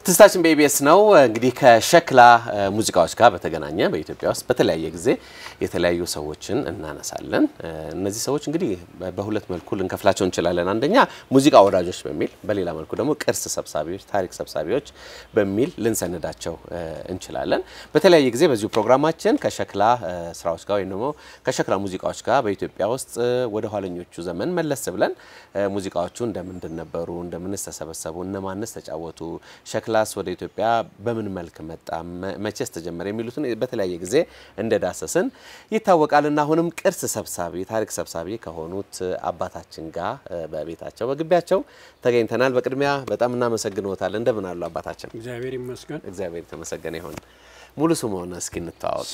ትስታችን በኢቢኤስ ነው እንግዲህ ከሸክላ ሙዚቃዎች ጋር በተገናኘ በኢትዮጵያ ውስጥ በተለያየ ጊዜ የተለያዩ ሰዎችን እናነሳለን እነዚህ ሰዎች እንግዲህ በሁለት መልኩ ልንከፍላቸው እንችላለን አንደኛ ሙዚቃ ወዳጆች በሚል በሌላ መልኩ ደግሞ ቅርስ ሰብሳቢዎች ታሪክ ሰብሳቢዎች በሚል ልንሰነዳቸው እንችላለን በተለያየ ጊዜ በዚሁ ፕሮግራማችን ከሸክላ ስራዎች ጋር ወይንም ከሸክላ ሙዚቃዎች ጋር በኢትዮጵያ ውስጥ ወደ ኋለኞቹ ዘመን መለስ ብለን ሙዚቃዎቹ እንደምን ነበሩ እንደምን ተሰበሰቡ እነማንስ ተጫወቱ ሸክላስ ወደ ኢትዮጵያ በምን መልክ መጣ መቼስ ተጀመረ የሚሉትን በተለያየ ጊዜ እንደዳሰሰን ይታወቃልና አሁንም ቅርስ ሰብሳቢ ታሪክ ሰብሳቢ ከሆኑት አባታችን ጋር በቤታቸው በግቢያቸው ተገኝተናል በቅድሚያ በጣም እናመሰግኖታለን እንደምን አሉ አባታችን እግዚአብሔር ይመስገን እግዚአብሔር ተመሰገነ ይሁን ሙሉ ስሙን እስኪ እንታወቅ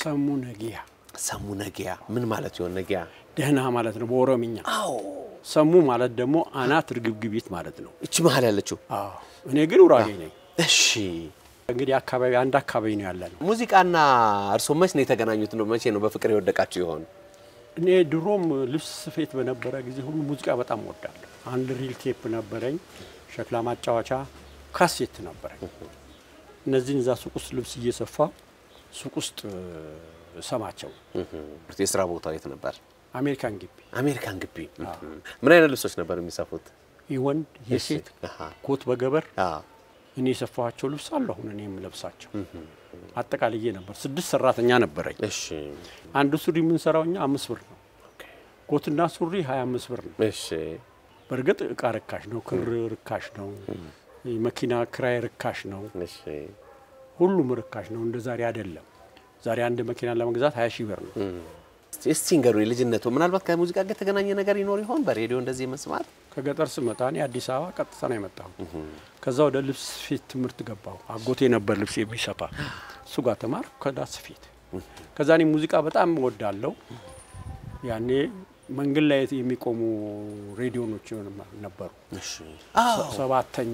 ሰሙ ነጊያ ምን ማለት ይሆን ነጊያ ደህና ማለት ነው በኦሮምኛ አዎ ሰሙ ማለት ደግሞ አናት ርግብግቢት ማለት ነው እቺ መሃል ያለችው አዎ እኔ ግን ኡራጌ ነኝ እሺ እንግዲህ አካባቢ አንድ አካባቢ ነው ያለነው ሙዚቃና አርሶ መች ነው የተገናኙት ነው መቼ ነው በፍቅር ይወደቃችሁ ይሆን እኔ ድሮም ልብስ ስፌት በነበረ ጊዜ ሁሉ ሙዚቃ በጣም ወዳለሁ አንድ ሪል ቴፕ ነበረኝ ሸክላ ማጫወቻ ካሴት ነበረኝ እነዚህን ዛ ሱቅ ውስጥ ልብስ እየሰፋ ሱቅ ውስጥ ሰማቸው የስራ ቦታው የት ነበር አሜሪካን ግቢ ምን አይነት ልብሶች ነበር የሚሰፉት ይወንድ የሴት ኮት በገበር እኔ ሰፋቸው ልብስ አለው እኔም ለብሳቸው አጠቃላይ ነበር 6 ሰራተኛ ነበረኝ እሺ አንዱ ሱሪ ምን ሰራውኛ 5 ብር ነው ኮትና ሱሪ 25 ብር ነው እሺ በርግጥ እቃ ርካሽ ነው ክር ርካሽ ነው መኪና ክራይ ርካሽ ነው እሺ ሁሉም ርካሽ ነው እንደ ዛሬ አይደለም ዛሬ አንድ መኪና ለመግዛት 20,000 ብር ነው እስቲንገሩ ልጅነቱ ምናልባት ከሙዚቃ ጋር ተገናኘ ነገር ይኖር ይሆን በሬዲዮ እንደዚህ መስማት ከገጠር ስመጣኔ አዲስ አበባ ቀጥታ ነው የመጣው ከዛ ወደ ልብስ ስፌት ትምህርት ገባው አጎቴ ነበር ልብስ የሚሰፋ እሱ ጋር ተማርኩ ከዳስ ስፌት ከዛ እኔ ሙዚቃ በጣም ወዳለው ያኔ መንገድ ላይ የሚቆሙ ሬዲዮኖች ነበሩ እሺ ሰባተኛ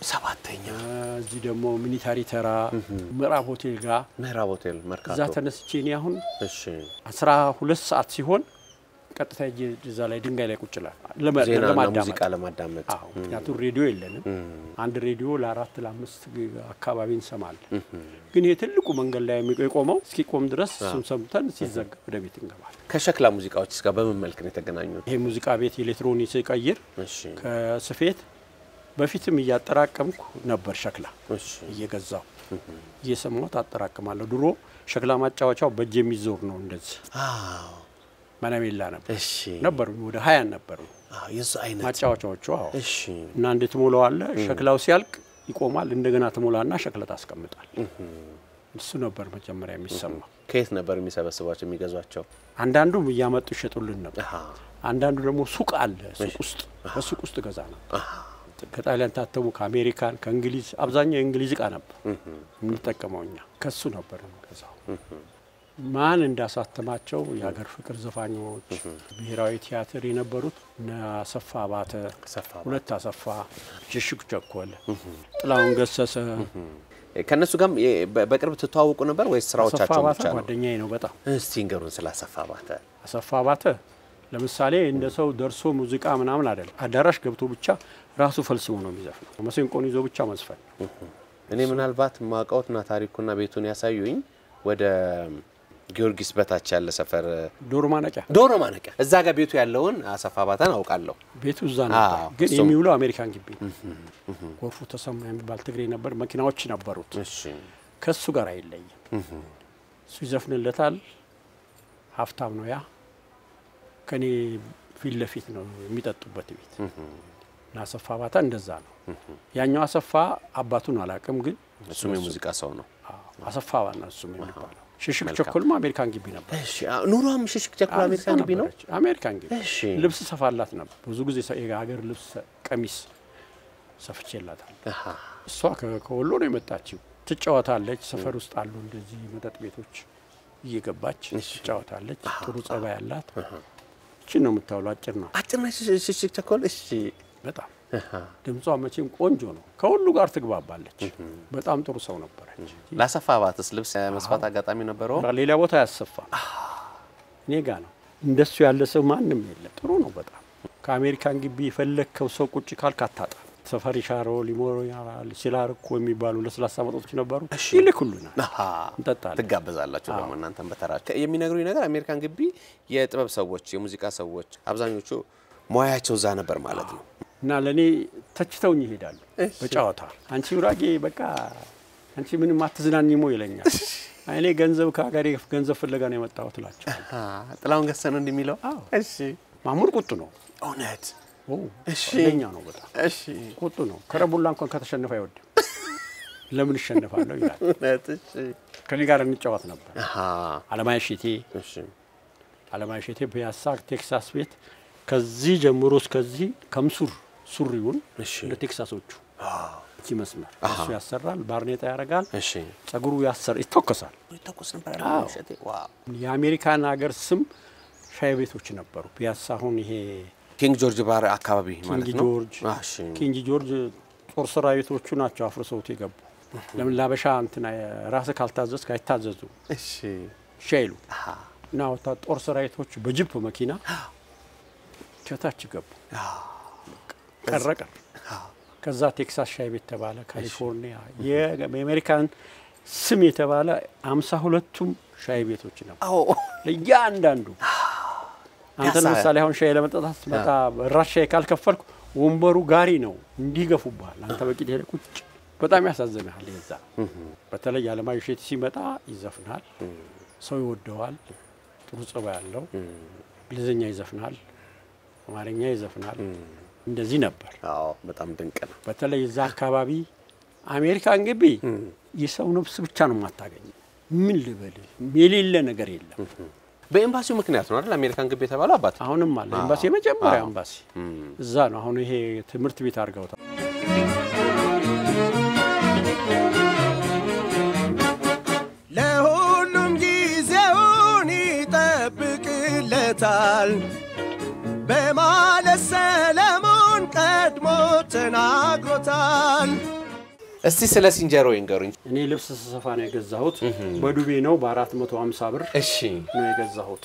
እዚህ ደግሞ ሚኒታሪ ተራ ምዕራብ ሆቴል መርካቶ እዛ ተነስቼ እኔ አሁን እሺ 12 ሰዓት ሲሆን ቀጥታ እዛ ላይ ድንጋይ ላይ ቁጭ ለማዳመጥ አዎ ምክንያቱም ሬዲዮ የለንም አንድ ሬዲዮ ለ4 ለ5 አካባቢ እንሰማለን ግን ይሄ ትልቁ መንገድ ላይ የሚቆመው እስኪቆም ድረስ ሰምተን ሲዘጋ ወደ ቤት እንገባለን ከሸክላ ሙዚቃዎች ጋር በምን መልክ ነው የተገናኙት ይሄ ሙዚቃ ቤት ኤሌክትሮኒክስ ይቀይር እሺ ከስፌት በፊትም እያጠራቀምኩ ነበር ሸክላ እሺ እየገዛው እየሰማሁት አጠራቀማለሁ ድሮ ሸክላ ማጫወቻው በእጅ የሚዞር ነው እንደዚህ አዎ ማናሜላ ነበር እሺ ነበር ወደ 20 ነበር አዎ የሱ አይነት ማጫወቻዎቹ አዎ እሺ እና እንዴት ሞላዋለ ሸክላው ሲያልቅ ይቆማል እንደገና ተሞላና ሸክላ ታስቀምጣል እሱ ነበር መጀመሪያ የሚሰማው ከየት ነበር የሚሰበስባቸው የሚገዟቸው አንዳንዱም ያመጡ ይሸጡልን ነበር አንዳንዱ ደግሞ ሱቅ አለ ሱቅ ውስጥ ገዛ ነበር ከጣሊያን ታተሙ ከአሜሪካን ከእንግሊዝ አብዛኛው የእንግሊዝ ዕቃ ነበር እንጠቀመውኛ ከሱ ነበር ገዛው ማን እንዳሳተማቸው የሀገር ፍቅር ዘፋኞች ብሔራዊ ቲያትር የነበሩት አሰፋ ባተ ሁለት አሰፋ ጅሽክ ቸኮል ጥላውን ገሰሰ ከነሱ ጋር በቅርብ ተተዋውቁ ነበር ወይስ ስራዎቻቸው ብቻ ነው ጓደኛዬ ነው በጣም እስቲ እንገሩን ስለ አሰፋ ባተ ለምሳሌ እንደ ሰው ደርሶ ሙዚቃ ምናምን አይደለም አዳራሽ ገብቶ ብቻ ራሱ ፈልስሞ ነው የሚዘፍነው መሰንቆን ይዞ ብቻ መስፈን እኔ ምናልባት ማቃውትና ታሪኩና ቤቱን ያሳዩኝ ወደ ጊዮርጊስ በታች ያለ ሰፈር ዶሮ ማነቂያ እዛ ጋር ቤቱ ያለውን አሰፋ ባታን አውቃለሁ ቤቱ እዛ ነበር ግን የሚውለው አሜሪካን ግቢ ጎርፉ ተሰማ የሚባል ትግሬ ነበር መኪናዎች ነበሩት እሺ ከሱ ጋር አይለይም እሱ ይዘፍንለታል ሀፍታም ነው ያ ከኔ ፊት ለፊት ነው የሚጠጡበት ቤት እና አሰፋ ባታ እንደዛ ነው ያኛው አሰፋ አባቱን አላቀም ግን እሱም የሙዚቃ ሰው ነው አሰፋ ባና እሱም የሚባለው ሽሽክ ቸኮልማ አሜሪካን ግቢ ነበር እሺ ኑሮም ሽሽክ ቸኮል አሜሪካን ግቢ ነው አሜሪካን ግቢ እሺ ልብስ ሰፋላት ነበር ብዙ ጊዜ የሀገር ልብስ ቀሚስ ሰፍቼላታል እሷ ከወሎ ነው የመጣችው ትጫወታለች ሰፈር ውስጥ አሉ እንደዚህ መጠጥ ቤቶች እየገባች ትጫወታለች ጥሩ ጸባይ ያላት እቺ ነው የምታውለው አጭር ነው ሽሽክ ቸኮል እሺ በጣም ድምጿ መቼም ቆንጆ ነው ከሁሉ ጋር ትግባባለች በጣም ጥሩ ሰው ነበረች ላሰፋ ባትስ ልብስ መስፋት አጋጣሚ ነበረው ሌላ ቦታ ያሰፋ እኔ ጋር ነው እንደሱ ያለ ሰው ማንንም የለም ጥሩ ነው በጣም ከአሜሪካን ግቢ የፈለከው ሰው ቁጭ ካልካታጣ ተፈሪ ሻሮ ሊሞሪያል ሲላርኮ የሚባሉ ለስላሳ መጠጦች ነበሩ ይልኩልናል እንጠጣለን ትጋበዛላችሁ ደግሞ እናንተም በተራችሁ የሚነግሩኝ ነገር አሜሪካን ግቢ የጥበብ ሰዎች የሙዚቃ ሰዎች አብዛኞቹ ሙያቸው እዛ ነበር ማለት ነው እና ለኔ ተችተውኝ ይሄዳሉ በጫዋታ አንቺ ውራጌ በቃ አንቺ ምንም አትዝናኝሞ ይለኛል አይኔ ገንዘብ ከሀገሬ ገንዘብ ፍለጋ ነው የመጣሁት ላቸው ጥላውን ገሰነ እንደሚለው እሺ ማሙር ቁጡ ነው እውነት እሺ ለኛ ነው በጣም እሺ ቁጡ ነው ከረቡላ እንኳን ከተሸነፈ አይወድም ለምን ይሸነፋለሁ ይላል እውነት እሺ ከኔ ጋር እንጫወት ነበር አለማይሽቴ እሺ አለማይሽቴ ፒያሳ ቴክሳስ ቤት ከዚህ ጀምሮ እስከዚህ ከምሱር ሱሪውን እንደ ቴክሳሶቹ እቺ መስመር እሱ ያሰራል ባርኔጣ ያረጋል እሺ ጸጉሩ ያሰር ይተኮሳል ነበር አለማይሽቴ ዋው የአሜሪካን ሀገር ስም ሻይ ቤቶች ነበሩ ፒያሳ አሁን ይሄ ኪንግ ጆርጅ ባር አካባቢ ማለት ነው እሺ ኪንግ ጆርጅ ጦር ሰራዊቶቹ ናቸው አፍርሰውት የገቡ ለምን ላበሻ እንትና ራስ ካልታዘዝ ካይታዘዙ እሺ ሻይሉ ናው ጦር ሰራዊቶቹ በጅፕ መኪና ከታች ገቡ ቀረቀ ከዛ ቴክሳስ ሻይ ቤት ተባለ ካሊፎርኒያ የአሜሪካን ስም የተባለ 52ቱም ሻይ ቤቶች ነው ለያንዳንዱ አንተ ለምሳሌ አሁን ሻይ ለመጠጣት መጣ ራስ ሻይ ካልከፈልኩ ወንበሩ ጋሪ ነው እንዲገፉባል አንተ በቂት ሄደ ቁጭ በጣም ያሳዝናል ይዛ በተለይ አለማይሽቴ ሲመጣ ይዘፍናል ሰው ይወደዋል ጥሩ ጸባይ ያለው እንግሊዘኛ ይዘፍናል አማርኛ ይዘፍናል እንደዚህ ነበር አዎ በጣም ድንቅ ነው በተለይ እዛ አካባቢ አሜሪካን ግቢ የሰው ነፍስ ብቻ ነው ማታገኝ ምን ልበል የሌለ ነገር የለም በኤምባሲው ምክንያት ነው አይደል አሜሪካን ግቢ የተባለው አባት አሁንም አለ ኤምባሲ የመጀመሪያ ኤምባሲ እዛ ነው አሁን ይሄ ትምህርት ቤት አርጋውታ ለሁሉም ጊዜውን ይጠብቅለታል በማለት ሰለሞን ቀድሞ ተናግሮታል እስቲ ስለ ሲንጀሮ ይንገሩኝ እኔ ልብስ ስሰፋ ነው የገዛሁት በዱቤ ነው በ450 ብር እሺ ነው የገዛሁት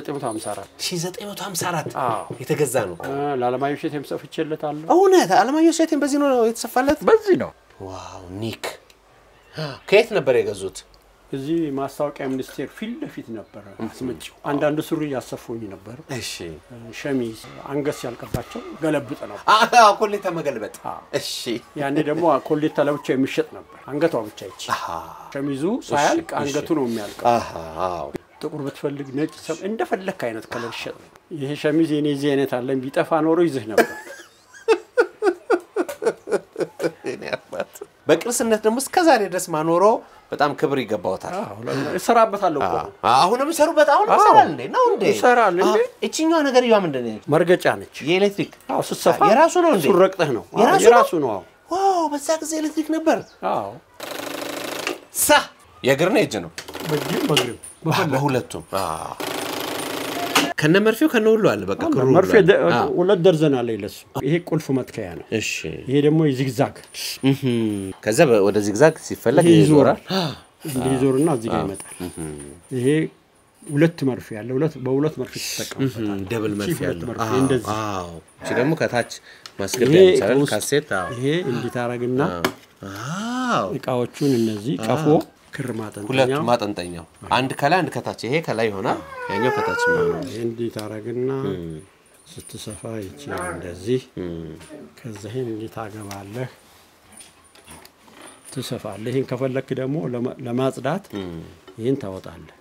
በ1954 የተገዛ ነው ለአለማይሽቴም ሰፍቼለታለሁ እውነት አለማይሽቴም በዚህ ነው የተሰፋለት በዚህ ነው ዋው ኒክ ከየት ነበር የገዙት እዚህ ማስታወቂያ ሚኒስቴር ፊት ለፊት ነበር አስመጪው አንዳንድ ሱሪ ያሰፉኝ ነበር እሺ ሸሚዝ አንገስ ያልቀባቸው ገለብጥ ነው ኮሌታ መገልበጥ እሺ ያኔ ደግሞ ኮሌታ ለብቻ የሚሸጥ ነበር አንገቷ ብቻ ይቺ ሸሚዙ ሳያልቅ አንገቱ ነው የሚያልቀው ጥቁር ብትፈልግ ነጭ ሰብ እንደፈለክ አይነት ከለር ይሸጥ ይሄ ሸሚዝ የኔ እዚህ አይነት አለኝ ቢጠፋ ኖሮ ይዝህ ነበር እኔ አባት በቅርስነት ደግሞ እስከ ዛሬ ድረስ ማኖሮ በጣም ክብር ይገባውታል እሰራበታለሁ እኮ አሁንም ሰሩበት አሁን ይሰራል እንዴ ነው እንዴ ይሰራል እንዴ እቺኛው ነገር ይዋ ምንድነው መርገጫ ነች የኤሌክትሪክ ስሰፋ የራሱ ነው እንዴ ሱረቅተህ ነው የራሱ ነው ዋው በዛ ጊዜ ኤሌክትሪክ ነበር ሳ የግርና እጅ ነው በግር በሁለቱም ከነመርፊው ከነሁሉ አለ በቃ ክሩ መርፌ ሁለት ደርዘን አለ ይለሱ ይሄ ቁልፍ መትከያ ነው እሺ ይሄ ደግሞ የዚግዛግ ከዛ ወደ ዚግዛግ ሲፈለግ ይዞራል እንዲዞርና እዚህ ጋር ይመጣል ይሄ ሁለት መርፌ ያለ በሁለት መርፌ ተጠቀምበታል ደብል መርፌ ያለ እንደዚህ እቺ ደግሞ ከታች ማስገቢያ ይቻላል ካሴት ይሄ እንዲታረግና እቃዎቹን እነዚህ ቀፎ ክር ማጠንጠኛው ሁለት ማጠንጠኛው አንድ ከላይ አንድ ከታች ይሄ ከላይ ይሆናል ያኛው ከታች ነው እንዲታረግና ስትሰፋ ይችላል እንደዚህ ከዛ ይሄን እንዲታገባለህ ትሰፋለህ ይሄን ከፈለክ ደግሞ ለማጽዳት ይሄን ታወጣለህ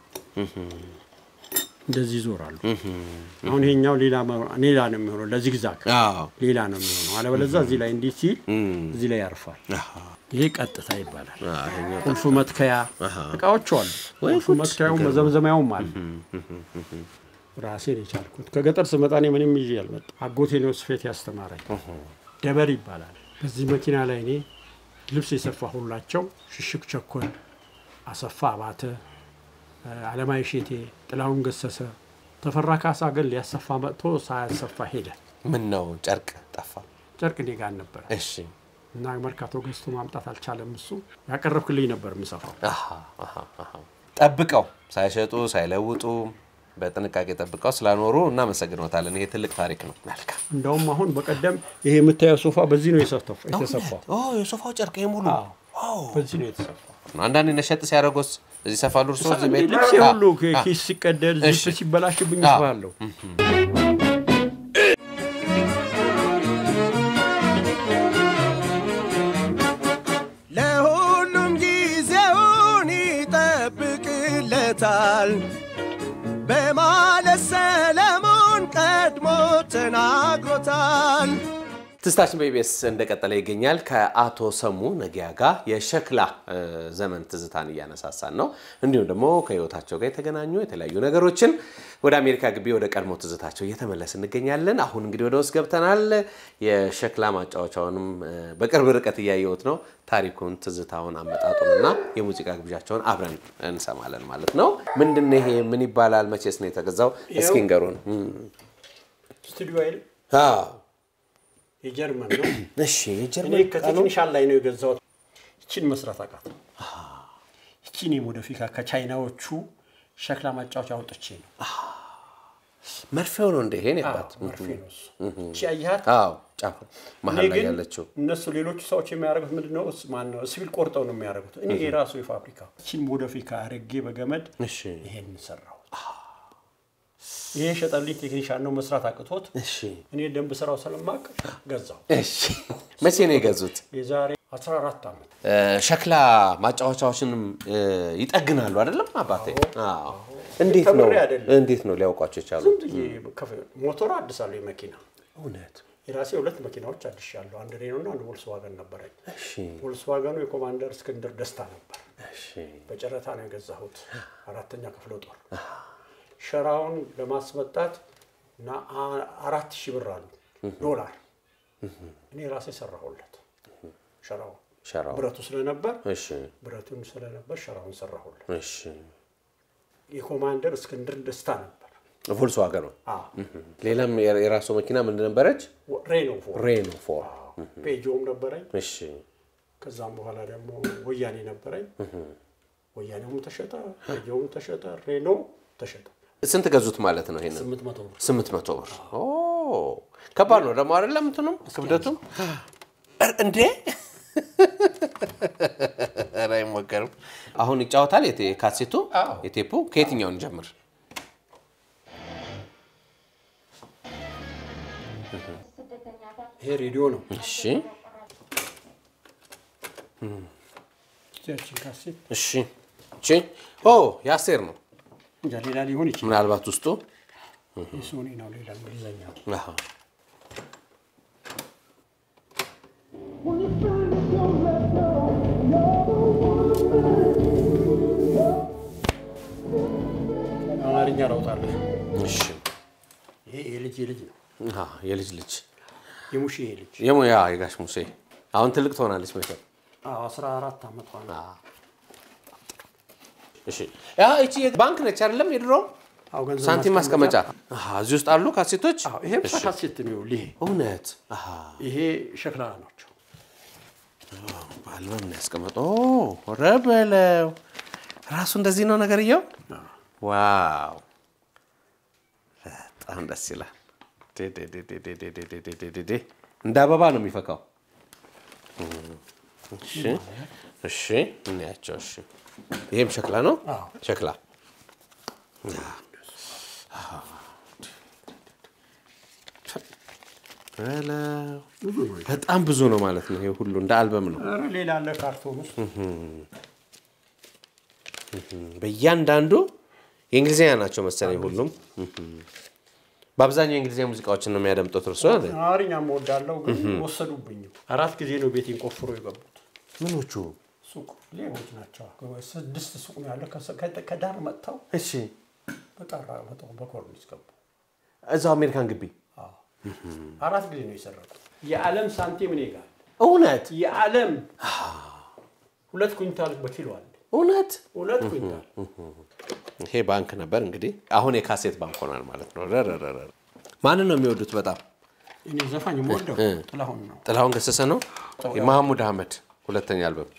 እንደዚህ ይዞራሉ አሁን ይሄኛው ሌላ ነው የሚሆነው ለዚግዛግ ሌላ ነው የሚሆነው አለበለዚያ እዚህ ላይ እንዲህ ሲል እዚህ ላይ ያርፋል ይሄ ቀጥታ ይባላል ቁልፍ መትከያ እቃዎች አሉ ቁልፍ መትከያው መዘምዘሚያውም አለ ራሴ የቻልኩት ከገጠር ስመጣ እኔ ምንም ይዤ ያልመጣ አጎቴ ነው ስፌት ያስተማረኝ ደበር ይባላል በዚህ መኪና ላይ እኔ ልብስ የሰፋሁላቸው ሽሽክ ቸኮል አሰፋ አባተ አለማይሽቴ ጥላውን ገሰሰ ተፈራ ካሳ ግን ሊያሰፋ መጥቶ ሳያሰፋ ሄደ ምን ነው ጨርቅ ጠፋ ጨርቅ እኔ ጋር ነበር እሺ እና መርካቶ ገዝቶ ማምጣት አልቻለም እሱ ያቀረብክልኝ ነበር ምሰፋው ጠብቀው ሳይሸጡ ሳይለውጡ በጥንቃቄ ጠብቀው ስላኖሩ እና መሰግኖታለን ይሄ ትልቅ ታሪክ ነው መልካም እንደውም አሁን በቀደም ይሄ የምታየው ሶፋ በዚህ ነው የተሰፋው የሶፋው ጨርቅ ሙሉ በዚህ ነው የተሰፋው አንዳንዴ ነሸጥ ሲያደርጉስ እዚህ ሰፋሉ እርሶ እዚህ ቤት ልብስ ሁሉ ኪስ ሲቀደል ዝም ሲበላሽብኝ ይባላል ለሁሉም ጊዜውን ይጠብቅለታል በማለት ሰለሞን ቀድሞ ተናግሮታል ትስታችን በኢቢኤስ እንደቀጠለ ይገኛል ከአቶ ሰሙ ነጊያ ጋር የሸክላ ዘመን ትዝታን እያነሳሳን ነው እንዲሁም ደግሞ ከህይወታቸው ጋር የተገናኙ የተለያዩ ነገሮችን ወደ አሜሪካ ግቢ ወደ ቀድሞ ትዝታቸው እየተመለስን እንገኛለን አሁን እንግዲህ ወደ ውስጥ ገብተናል የሸክላ ማጫወቻውንም በቅርብ ርቀት እያየሁት ነው ታሪኩን ትዝታውን አመጣጡንና የሙዚቃ ግብዣቸውን አብረን እንሰማለን ማለት ነው ምንድነው ይሄ ምን ይባላል መቼስ ነው የተገዛው እስኪ ንገሩን ስቱዲዮ አይደል የጀርመን ነው እሺ የጀርመን እኔ ከቴክኒሻል ላይ ነው የገዛው እቺን መስራት አቃተ እቺን ሞዲፊካ ከቻይናዎቹ ሸክላ ማጫወቻ አውጥቼ ነው መርፌው ነው እንደ ይሄን ያባት መርፌው ነው እቺ አያት ጫፍ መሃል ላይ ያለችው እነሱ ሌሎች ሰዎች የሚያደርጉት ምንድነው ማን ነው ሲቪል ቆርጠው ነው የሚያደርጉት እኔ የራሱ የፋብሪካ እቺን ሞዲፊካ አረጌ በገመድ እሺ ይሄን ሰራው ይሄ ሸጠልኝ ቴክኒሻን ነው መስራት አቅቶት እሺ እኔ ደንብ ስራው ስለማቅ ገዛው እሺ መቼ ነው የገዙት የዛሬ 14 አመት ሸክላ ማጫወቻዎችንም ይጠግናሉ አይደለም አባቴ እንዴት ነው ሊያውቋቸው ይቻላል ሞተር አድሳለሁ የመኪና እውነት የራሴ ሁለት መኪናዎች አድሻለሁ አንድ ሬኖና አንድ ቮልስዋገን ነበረኝ እሺ ቮልስዋገኑ የኮማንደር እስክንድር ደስታ ነበር እሺ በጨረታ ነው የገዛሁት አራተኛ ክፍለ ጦር ሸራውን ለማስመጣት እና 4000 ብር አሉ ዶላር እኔ ራሴ ሰራሁለት ሸራው ብረቱ ስለነበር እሺ ብረቱን ስለነበር ሸራውን ሰራሁለት እሺ የኮማንደር እስክንድር ደስታ ነበር ቮልስዋገን ነው ሌላም የራሱ መኪና ምን ነበረች ሬኖ 4 ፔጆም ነበረኝ እሺ ከዛም በኋላ ደግሞ ወያኔ ነበረኝ ወያኔውም ተሸጠ ፔጆም ተሸጠ ሬኖ ተሸጠ ስንት ገዙት ማለት ነው ይሄን 800 ብር ኦ ከባድ ነው ደግሞ አይደለም እንትኑም ክብደቱም እንዴ አይ ሞከርም አሁን ይጫወታል የካሴቱ የቴፑ ከየትኛው እንጀምር ይሄ ሬዲዮ ነው እሺ ካሴት እሺ ያሴር ነው ሌላ ሊሆን ይችላል ምናልባት ውስጡ ሶኒ ነው ሌላ እንግሊዘኛ አማርኛ ራውታለሁ እሺ ይሄ የልጅ ነው የልጅ የሙሼ ልጅ የሙያ የጋሽ ሙሴ አሁን ትልቅ ትሆናለች ማለት 14 አመት ሆነ እሺ እቺ ባንክ ነች አይደለም የድሮ ሳንቲም ማስቀመጫ እዚህ ውስጥ አሉ ካሴቶች ይሄ ካሴት ነው ይሄ እውነት ይሄ ሸክላ ናቸው ባልበም ያስቀመጠው ረበለው ራሱ እንደዚህ ነው ነገርየው ዋው በጣም ደስ ይላል እንደ አበባ ነው የሚፈካው እሺ እንያቸው እሺ ይሄም ሸክላ ነው ሸክላ በጣም ብዙ ነው ማለት ነው ይሄ ሁሉ እንደ አልበም ነው ሌላ አለ ካርቶን ውስጥ በእያንዳንዱ የእንግሊዘኛ ናቸው መሰለኝ ሁሉም በአብዛኛው የእንግሊዘኛ ሙዚቃዎችን ነው የሚያደምጡት እርሱ አይደል አማርኛም ወዳለው ግን ወሰዱብኝ 4 ጊዜ ነው ቤቴን ቆፍሮ የገቡት ምኖቹ ሱቅ ሌቦች ናቸው 6 ሱቅ ነው ያለው ከዳር መጣው እሺ በጣራ መጣው በኮርኒስ ገቡ እዛው አሜሪካን ግቢ 4 ጊዜ ነው የሰራው የዓለም ሳንቲም ነው ይጋል እውነት የዓለም 2 ኩንታል በኪሎ አለ እውነት 2 ኩንታል ይሄ ባንክ ነበር እንግዲህ አሁን የካሴት ባንክ ሆኗል ማለት ነው ማን ነው የሚወዱት በጣም እኔ ዘፋኝ ሞልደው ጥላሁን ገሰሰ ነው የማህሙድ አህመድ ሁለተኛ አልበም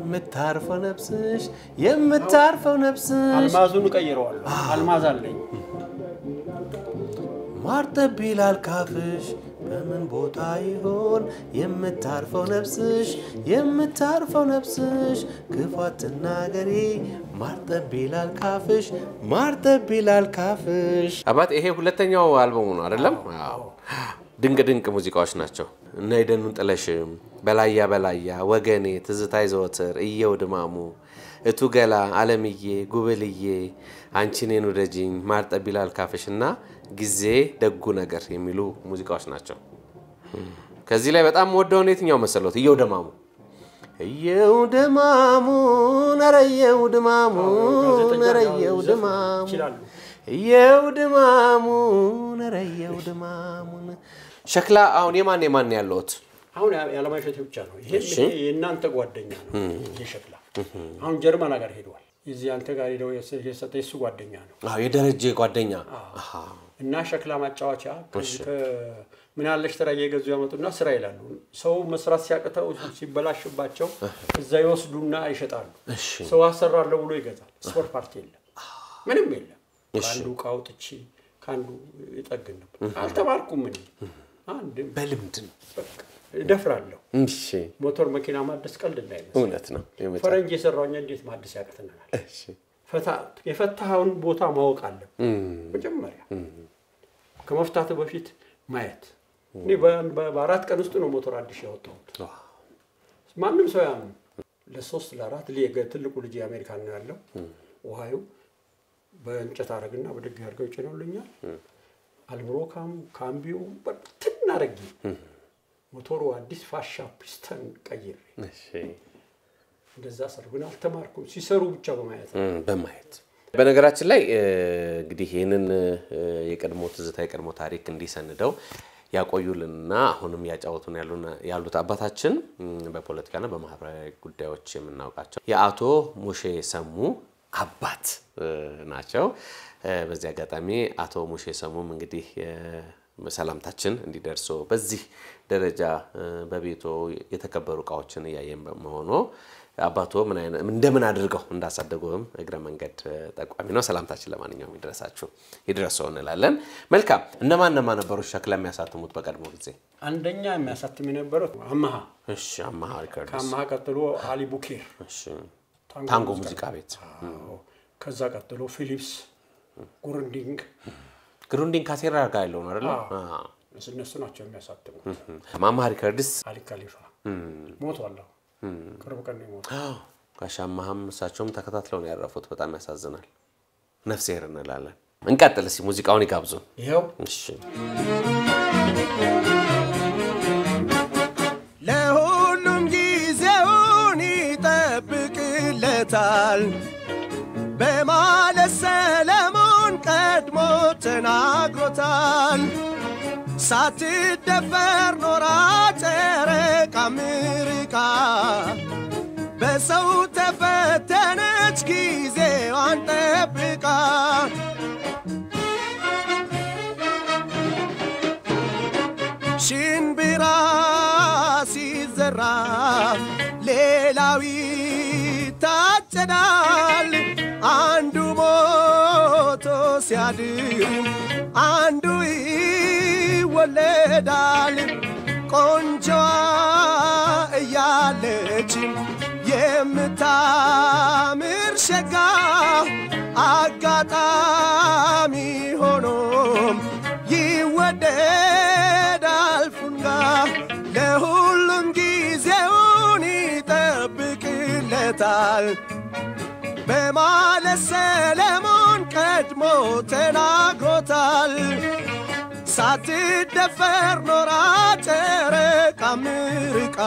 የምታርፈው ነፍስሽ የምታርፈው ነፍስሽ አልማዙን ቀይረዋል አልማዝ አለኝ ማርጠብ ይላል ካፍሽ በምን ቦታ ይሆን የምታርፈው ነፍስሽ የምታርፈው ነፍስሽ ክፋትና ገሪ ማርጠብ ይላል ካፍሽ ማርጠብ ይላል ካፍሽ አባት ይሄ ሁለተኛው አልበሙ ነው አይደለም አዎ ድንቅ ሙዚቃዎች ናቸው እና ይደኑን ጥለሽም በላያ ወገኔ ትዝታይ ዘወትር እየው ድማሙ እቱ ገላ ዓለምዬ ጉብልዬ አንቺኔን ወደጂኝ ማርጠብ ይላል ካፍሽና ጊዜ ደጉ ነገር የሚሉ ሙዚቃዎች ናቸው ከዚህ ላይ በጣም ወደው ነው የትኛው መሰሎት እየው ደማሙ ነረየው ድማሙ ነረየው ድማሙ ሸክላ አሁን የማን ያለውት አሁን ያለማይሸት ብቻ ነው ይሄ የእናንተ ጓደኛ ነው የሸክላ አሁን ጀርመን ሀገር ሄዷል እዚህ አንተ ጋር ሄደው የሰጠይሱ ጓደኛ ነው አዎ የደረጀ ጓደኛ እና ሸክላ ማጫወቻ ምን ያለሽ ተራየ ገዙ ያመጡና ስራ ይላሉ ሰው መስራት ሲያቀተው ሲበላሽባቸው እዛ ይወስዱና ይሸጣሉ ሰው አሰራለው ብሎ ይገዛል ስፖርት ፓርቲ የለም ምንም የለም አንዱ ቃውጥቺ ካንዱ ይጠግን ነበር አልተማርኩም ምን አንድ በልምድ ደፍራለሁ እሺ ሞተር መኪና ማድስ ቀልድ እንዳይመስል እውነት ነው ፈረንጅ የሰራውኛ እንዴት ማድስ ያቀተናል እሺ የፈታውን ቦታ ማወቅ አለ መጀመሪያ ከመፍታቱ በፊት ማየት እኔ በአራት ቀን ውስጥ ነው ሞተር አዲስ ያወጣሁት ማንንም ሰው ያምን ለሶስት ለአራት ሊገ ትልቁ ልጅ አሜሪካን ነው ያለው ኦሃዮ በእንጨት አረግና በደግ ያርገው ይጭነውልኛል አልብሮካም ካምቢው በትን አረጊ ሞተሩ አዲስ ፋሻ ፒስተን ቀይሬ እሺ እንደዛ ሰርጉን አልተማርኩም ሲሰሩ ብቻ በማየት በነገራችን ላይ እንግዲህ ይሄንን የቀድሞ ትዝታ የቀድሞ ታሪክ እንዲሰንደው ያቆዩልና አሁንም ያጫወቱን ያሉት አባታችን በፖለቲካና በማህበራዊ ጉዳዮች የምናውቃቸው የአቶ ሙሼ ሰሙ አባት ናቸው በዚህ አጋጣሚ አቶ ሙሼ ሰሙም እንግዲህ ሰላምታችን እንዲደርሶ በዚህ ደረጃ በቤቶ የተከበሩ ቃዎችን ያየን በመሆኑ አባቶ ምን አይነት እንደምን አድርገው እንዳሳደጉም እግረ መንገድ ተቋሚ ነው ሰላምታችን ለማንኛውም ይድረሰው እንላለን መልካም እነማን ነበሩ ሸክላ የሚያሳትሙት በቀድሞ ጊዜ አንደኛ የሚያሳትም የነበረው አማሃ እሺ አማሃ ሪከርድስ ከአማሃ ቀጥሎ አሊ ቡኬር እሺ ታንጎ ሙዚቃ ቤት ከዛ ቀጥሎ ፊሊፕስ ግሩንዲንግ ካሴራ ጋር ያለው ነው አይደል እነሱ ናቸው የሚያሳትሙት አማሃ ሪከርድስ አሊ ካሊፋ ሞቷል ቅርብ ቀን ነው ጋሻማህም እሳቸውም ተከታትለው ነው ያረፉት በጣም ያሳዝናል ነፍስ ይሄር እንላለን እንቀጥል እስኪ ሙዚቃውን ይጋብዙን ይሄው እሺ ለሁሉም ጊዜውን ይጠብቅለታል በማለት ሰለሞን ቀድሞ ተናግሮታል ሳትደፈር ኖራ ጨረቃ ምርቃ በሰው ተፈተነች ጊዜዋን ጠብቃ ሽንብራ ሲዘራ ሌላው ይታጨዳል አንዱ ሞቶ ሲያድር አንዱ ይወለዳል ቆንጆዋ እያለች የምታምር ሸጋ አጋጣሚ ሆኖም ይወደዳል ፉንጋ ለሁሉም ጊዜውን ይጠብቅለታል በማለት ሰለሞን ቀድሞ ተናግሮታል ሳትደፈር ኖራ ጨረቃ ምርቃ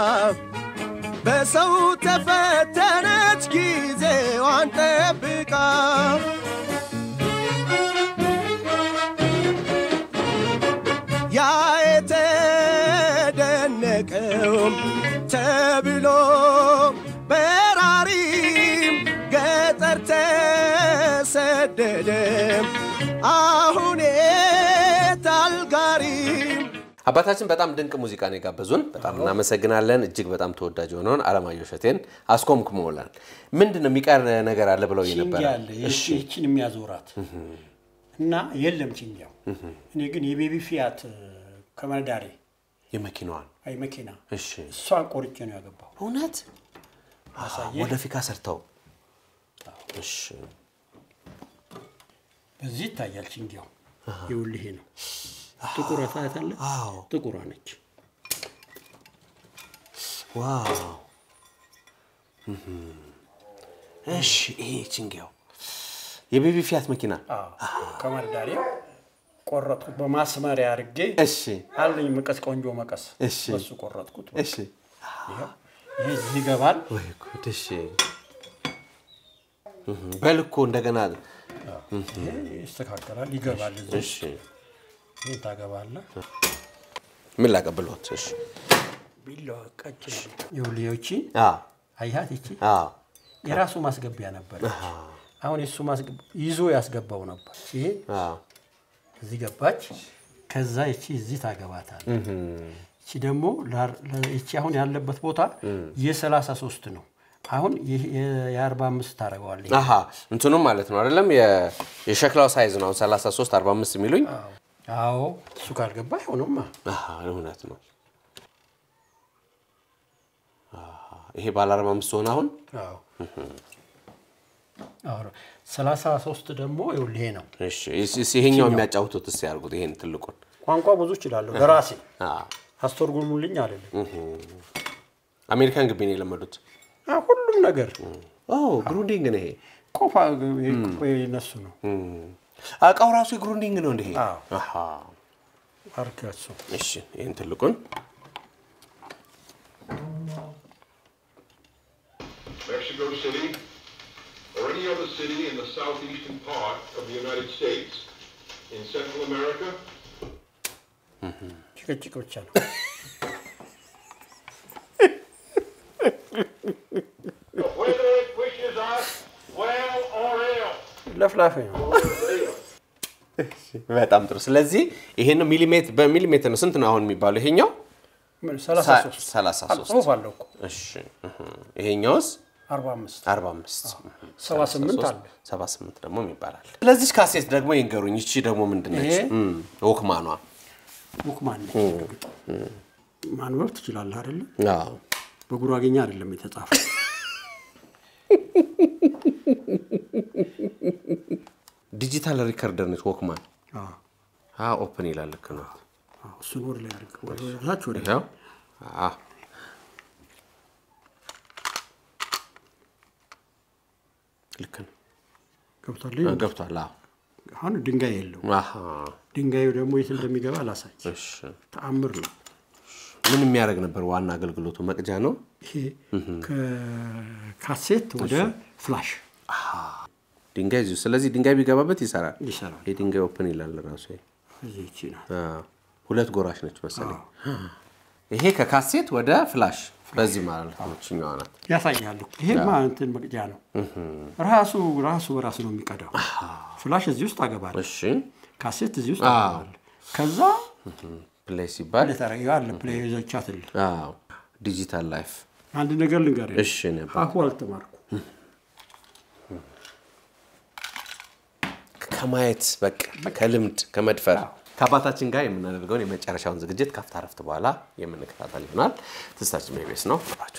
በሰው ተፈተነች ጊዜዋን ጠብቃ ያ የተደነቀው ተብሎ በራሪም ገጠር ተሰደደ አሁን ታልጋሪ አባታችን በጣም ድንቅ ሙዚቃ ነው የጋበዙን በጣም እናመሰግናለን እጅግ በጣም ተወዳጅ ሆነውን አለማየሁ እሸቴን አስኮምኩሞላል ምንድነው የሚቀር ነገር አለ ብለው ይነበር እሺ እቺን የሚያዞራት እና የለም ቺኛው እኔ ግን የቤቢ ፊያት ከመዳሪ የመኪናዋን አይ መኪና እሺ እሷን ቆርጬ ነው ያገባው እውነት ወደፊት አሰርተው እሺ በዚህ ታያል ቺኛው ይውልህ ነው ጥቁር አታታለ ጥቁር ነች ዋው እሺ ይሄ ቺንጋው የቤቢ ፊያት መኪና ከመርዳሪ ቆረጥኩት በማስመሪያ አርጌ እሺ አለኝ መቀስ ቆንጆ መቀስ በሱ ቆረጥኩት እሺ ይሄ ይገባል ወይ ጉድ እሺ በልኮ እንደገና ይስተካከላል ይገባል እሺ ይታገባልና ምን ላቀብሎት እሺ ቢላው ቀጭ ይውልዮቺ አይሃት እቺ የራሱ ማስገቢያ ነበር አሁን እሱ ይዞ ያስገባው ነበር ይሄ እዚህ ገባች ከዛ እቺ እዚህ ታገባታል እቺ ደግሞ እቺ አሁን ያለበት ቦታ የ33 ነው አሁን የ45 ታረጋዋለህ እንትኑ ማለት ነው አይደለም የሸክላው ሳይዝ ነው 33 45 የሚሉኝ አዎ እሱ ካልገባ አይሆንማ እውነት ነው ይሄ ባለ 45 ሆነ አሁን አዎ 33 ደግሞ ይሄ ነው እሺ ይሄኛው የሚያጫውቱት እስቲ ያርጉት ይሄን ትልቁን ቋንቋ ብዙ ይችላል በራሴ አስተርጉሙልኝ አይደለም አሜሪካን ግቢ ነው የለመዱት ሁሉም ነገር ግሩንዲንግ ነው ይሄ ኮፋ ይነሱ ነው አቃው ራሱ ግሩንዲንግ ነው እንዴ አርካሱ እሺ ይሄን ትልቁን Mexico City or any other city in the southeastern part of the United States in Central America ጭቅጭቆች ነው whether it wishes us well or ill ለፍላፍ ነው በጣም ጥሩ ስለዚህ ይሄን ሚሊሜትር በሚሊሜትር ነው ስንት ነው አሁን የሚባለው ይሄኛው 33 ጽሁፍ አለው እኮ እሺ ይሄኛውስ 45 78 አለ 78 ደግሞ ይባላል ስለዚህ ካሴት ደግሞ ይንገሩኝ እቺ ደግሞ ምንድነች ወክማኗ ወክማን ማንወር ትችላለህ አይደል አዎ በጉራጌኛ አይደለም የተጻፈው ዲጂታል ሪከርደር ነች ወክማን ኦፕን ይላል ልክ ነው እሱን ወር ላይ አድርገው ወራች ወደ ልክ ነው ገብቷል አሁን ድንጋይ የለው ድንጋዩ ደግሞ የት እንደሚገባ ላሳይ እሺ ተአምር ነው ምን የሚያደርግ ነበር ዋና አገልግሎቱ መቅጃ ነው ይሄ ከካሴት ወደ ፍላሽ ድንጋይ ስለዚህ ድንጋይ ቢገባበት ይሰራል የድንጋይ ኦፕን ይላል ራሱ እዚህ ይችላል ሁለት ጎራሽ ነች መሰለኝ ይሄ ከካሴት ወደ ፍላሽ በዚህ ማለት ነው ቺኛው ናት ያሳያሉ ይሄ ማንተን መቅጃ ነው ራሱ ነው የሚቀዳው ፍላሽ እዚህ ውስጥ አገባል እሺ ካሴት እዚህ ውስጥ አገባል ከዛ ፕሌስ ይባል ለተረጋጋለ ፕሌይ ዘቻትል ዲጂታል ላይፍ አንድ ነገር ልንገርህ እሺ ነበር አሁን ተማርኩ ከማየት በቃ ከልምድ ከመድፈር ከአባታችን ጋር የምናደርገውን የመጨረሻውን ዝግጅት ካፍታ ረፍት በኋላ የምንከታተል ይሆናል ትስታችን በቤስ ነው አባታችሁ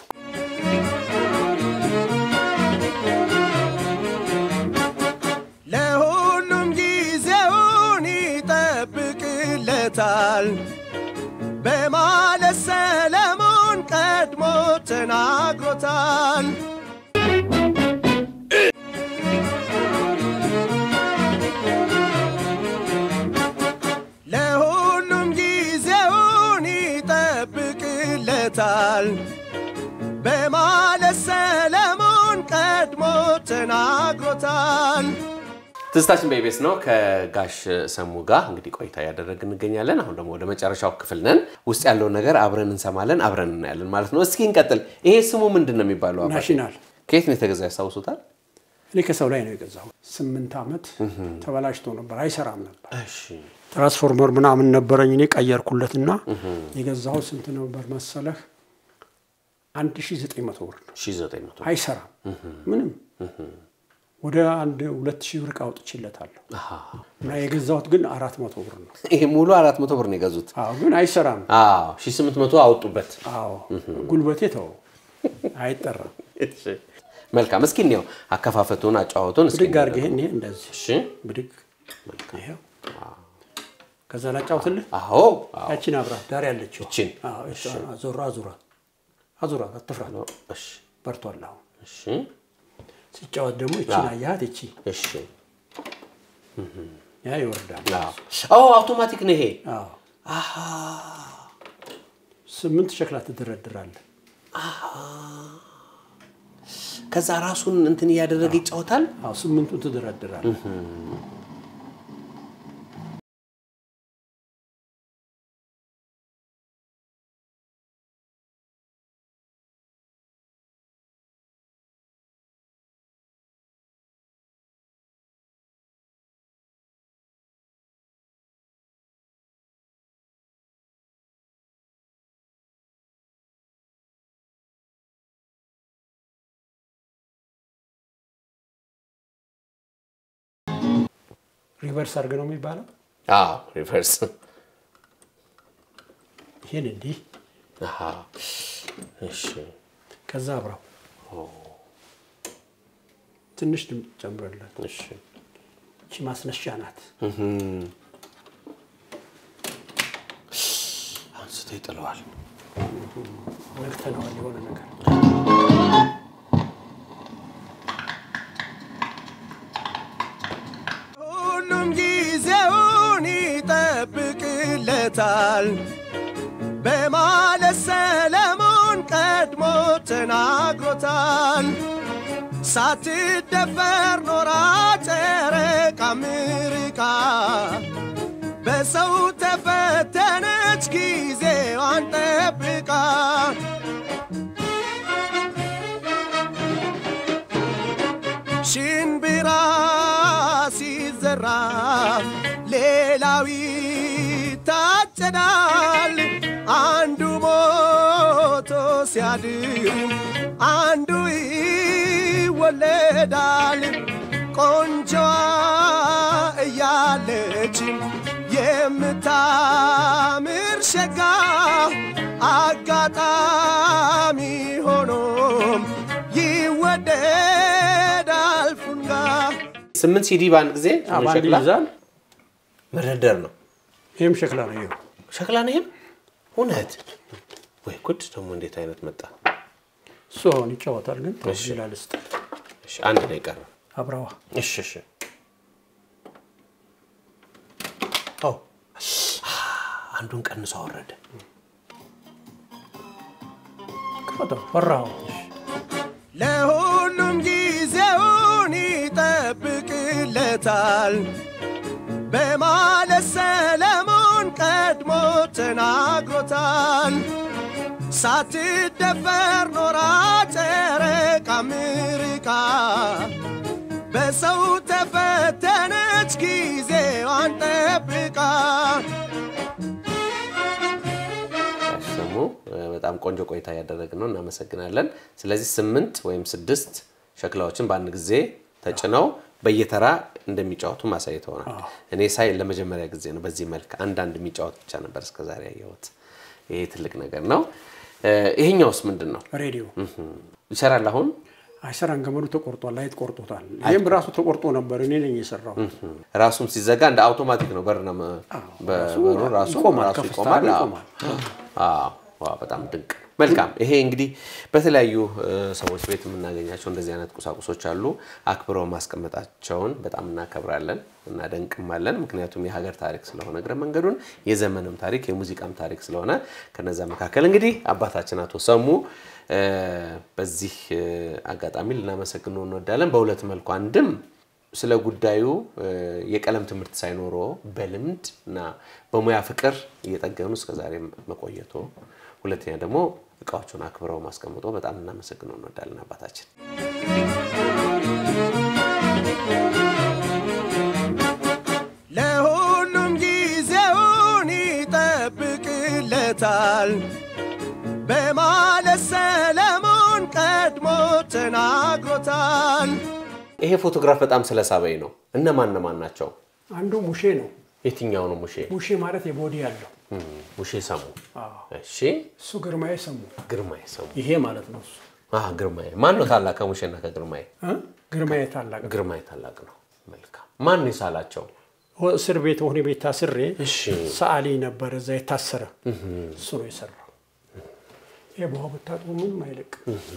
ለሁሉም ጊዜውን ይጠብቅለታል በማለት ሰለሞን ቀድሞ ተናግሮታል ለሁሉም ጊዜውን ይጠብቅለታል በማለት ሰለሞን ቀድሞ ተናግሮታል ትስታችን በቤስ ነው ከጋሽ ሰሙ ጋር እንግዲህ ቆይታ ያደረግን እንገኛለን አሁን ደግሞ ወደ መጨረሻው ክፍል ነን ውስጥ ያለው ነገር አብረን እንሰማለን አብረን እናያለን ማለት ነው እስኪ እንቀጥል ይሄ ስሙ ምንድነው የሚባለው አባቴ ናሽናል ከየት ነው የተገዛው ያሳውሱታል እኔ ከሰው ላይ ነው የገዛው 8 አመት ተበላሽቶ ነበር አይሰራም ነበር እሺ ትራንስፎርመር ምናምን ነበረኝ እኔ ቀየርኩለትና የገዛው ስንት ነበር መሰለህ 1900 ብር 1900 አይሰራም ምንም ወደ 2000 ብር አውጥቼለታለሁ እና የገዛውት ግን 400 ብር ነው ይሄ ሙሉ 400 ብር ነው የገዙት አዎ ግን አይሰራም 1800 አውጡበት አዎ ጉልበቴ ተው አይጠራም እሺ መልካም እስኪ ነው አከፋፈቱን አጫውቱን እስኪ ብድግ አድርገህ ይሄ እንደዚህ እሺ ብድግ መልካም ይሄው ከዛ ላጫውትልህ አዎ ያቺን አብራ ዳር ያለችው እቺን አዎ እሺ አዙራ አትፍራ እሺ በርቷል አሁን እሺ ሲጫወት ደግሞ እቺን አያት እቺ እሺ ያ ይወርዳል አዎ አውቶማቲክ ነው ይሄ አሃ 8 ሸክላ ትደረድራለህ ከዛ ራሱን እንትን ያደረገ ይጫወታል አዎ 8ቱን ትደረድራለህ ሪቨርስ አርገ ነው የሚባለው ሪቨርስ ይሄን እንዴ እሺ ከዛ አብራው ትንሽ ድምጽ ጨምረለት እሺ እቺ ማስነሻ ናት አንስቶ ይጥለዋል ወልተናል የሆነ ነገር ይጠብቅለታል በማለት ሰለሞን ቀድሞ ተናግሮታል ሳትደፈር ኖራ ጨረቃ ምርቃ በሰው ተፈተነች ጊዜዋን ጠብቃ ሽንብራ ሲዘራ ሌላዊ ታጨዳል አንዱ ሞቶ ሲያድር አንዱ ይወለዳል ቆንጆዋ እያለች የምታምር ሸጋ አጋጣሚ ሆኖም ይወደዳል ፉንጋ 8 ሲዲ ባንድ ጊዜ ሸክላ መረደር ነው ይሄም ሸክላ ነው ይሄ ሸክላ ነው ይሄም እውነት ወይ ጉድ ደግሞ እንዴት አይነት መጣ ሶን ይጫወታል ግን ተሽላልስት እሺ አንድ ነው ይቀር አብራዋ እሺ እሺ አንዱን ቀንሶ አወረደ ከታ ፈራው ለሁሉም ጊዜውን ይጠብቅለታል በማለት ሰለሞን ቀድሞ ተናግሮታል ሳትደፈር ኖራ ጨረቃ ምርቃ በሰው ተፈተነች ጊዜዋን ጠብቃ በጣም ቆንጆ ቆይታ ያደረግነው እናመሰግናለን ስለዚህ 8 ወይም 6 ሸክላዎችን በአንድ ጊዜ ተጭነው በየተራ እንደሚጫወቱ ማሳይተውናል እኔ ሳይ ለመጀመሪያ ጊዜ ነው በዚህ መልክ አንድ የሚጫወት ብቻ ነበር እስከዛሬ ያየሁት ይሄ ትልቅ ነገር ነው ይሄኛውስ ምንድነው ሬዲዮ ይሰራል አሁን አይሰራን ገመዱ ተቆርጧል ላይት ቆርጦታል ይሄም ራሱ ተቆርጦ ነበር እኔ ነኝ የሰራው ራሱም ሲዘጋ እንደ አውቶማቲክ ነው በርና በሩ ራሱ ይቆማል በጣም ድንቅ መልካም ይሄ እንግዲህ በተለያዩ ሰዎች ቤት የምናገኛቸው እንደዚህ አይነት ቁሳቁሶች አሉ አክብረው ማስቀመጣቸውን በጣም እናከብራለን እና ደንቅማለን ምክንያቱም የሀገር ታሪክ ስለሆነ ግረ መንገዱን የዘመንም ታሪክ የሙዚቃም ታሪክ ስለሆነ ከነዛ መካከል እንግዲህ አባታችን አቶ ሰሙ በዚህ አጋጣሚ ልናመሰግነው እንወዳለን በሁለት መልኩ አንድም ስለ ጉዳዩ የቀለም ትምህርት ሳይኖር በልምድና በሙያ ፍቅር እየጠገኑ እስከ ዛሬ መቆየቶ ሁለተኛ ደግሞ እቃዎቹን አክብረው ማስቀመጡ በጣም እናመሰግነው እንወዳለን አባታችን ለሁሉም ጊዜ ተናግሮታል በማለት ሰለሞን ቀድሞ ተናግሮታል ይሄ ፎቶግራፍ በጣም ስለሳበኝ ነው እነማን ናቸው አንዱ ሙሼ ነው የትኛው ነው ሙሼ ማለት የቦዲ ያለው ሙሼ ሰሙ እሺ እሱ ግርማዬ ሰሙ ይሄ ማለት ነው እሱ ግርማዬ ማን ነው ታላቅ ከሙሼና ከግርማዬ ግርማዬ ታላቅ ነው መልካም ማን ይሳላቸው እስር ቤት ሆነ ቤት ታስሬ ሰዓሊ ነበር እዛ የታሰረ እሱ ነው የሰራው የቦው በታጡ ምንም አይልቅ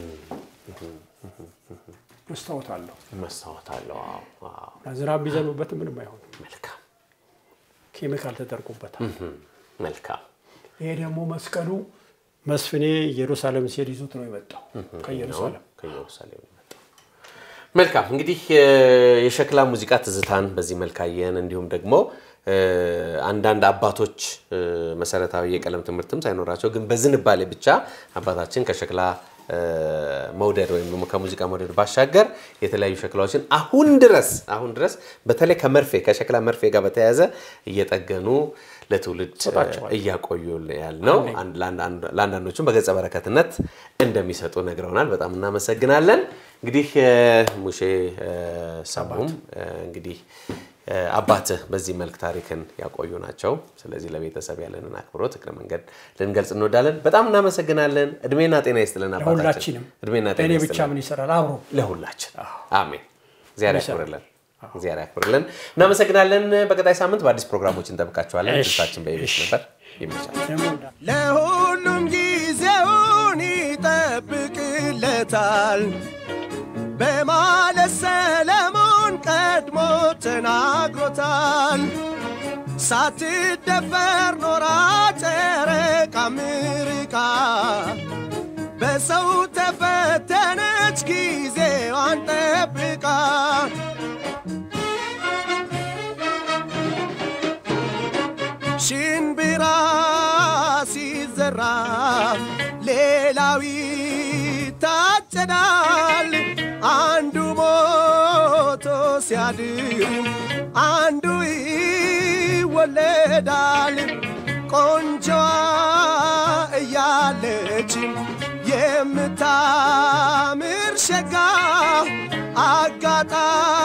መስታወት አለው አዝራብ ቢዘኑበት ምንም አይሆን መልካም ኬሚካል ተደርቆበታል መልካም ይሄ ደግሞ መስቀሉ መስፍኔ ኢየሩሳሌም ሲሄድ ይዞት ነው የመጣው ከኢየሩሳሌም የመጣው መልካም እንግዲህ የሸክላ ሙዚቃ ትዝታን በዚህ መልካየን እንዲሁም ደግሞ አንዳንድ አባቶች መሰረታዊ የቀለም ትምህርትም ሳይኖራቸው ግን በዝንባሌ ብቻ አባታችን ከሸክላ መውደድ ወይም ደግሞ ከሙዚቃ መውደድ ባሻገር የተለያዩ ሸክላዎችን አሁን ድረስ በተለይ ከሸክላ መርፌ ጋር በተያያዘ እየጠገኑ ለትውልድ እያቆዩ ያልነው ለአንዳንዶቹም በገጸ በረከትነት እንደሚሰጡ ነግረውናል በጣም እናመሰግናለን እንግዲህ ሙሼ ሰሙም እንግዲህ አባተ በዚህ መልክ ታሪክን ያቆዩ ናቸው ስለዚህ ለቤተሰብ ያለንን አክብሮት እግረ መንገድ ልንገልጽ እንወዳለን በጣም እናመሰግናለን እድሜና ጤና ይስጥልን አባታችን እድሜና ጤና ይስጥልን ብቻ ምን ይሰራል አብሮ ለሁላችን አሜን እግዚአብሔር ያክብርልን እናመሰግናለን በቀጣይ ሳምንት በአዲስ ፕሮግራሞች እንጠብቃችኋለን ትሳችን በኢቢኤስ ነበር ይመቻል ለሁሉም ጊዜውን ይጠብቅለታል በማለት ሰለሞን ቀድሞ ተናግሮታል ሳትደፈር ኖራ ጨረቃ ምርቃ በሰው ተፈተነች ጊዜዋን ጠብቃ ሽንብራ ሲዘራ ሌላዊ ታጨዳል አንዱ ሞቶ ሲያድር አንዱ ይወለዳል ቆንጆዋ እያለች የምታምር ሸጋ አጋጣ